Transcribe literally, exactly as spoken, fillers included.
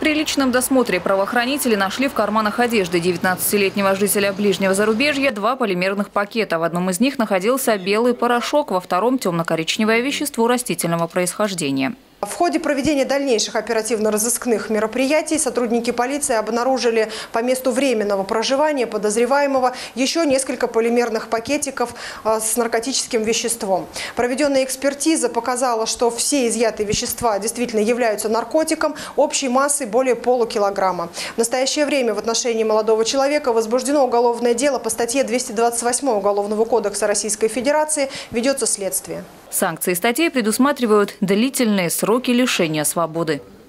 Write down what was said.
При личном досмотре правоохранители нашли в карманах одежды девятнадцатилетнего жителя ближнего зарубежья два полимерных пакета. В одном из них находился белый порошок, во втором – темно-коричневое вещество растительного происхождения. В ходе проведения дальнейших оперативно-розыскных мероприятий сотрудники полиции обнаружили по месту временного проживания подозреваемого еще несколько полимерных пакетиков с наркотическим веществом. Проведенная экспертиза показала, что все изъятые вещества действительно являются наркотиком общей массой более полукилограмма. В настоящее время в отношении молодого человека возбуждено уголовное дело по статье двести двадцать восемь Уголовного кодекса Российской Федерации. Ведется следствие. Санкции статей предусматривают длительные сроки лишения свободы.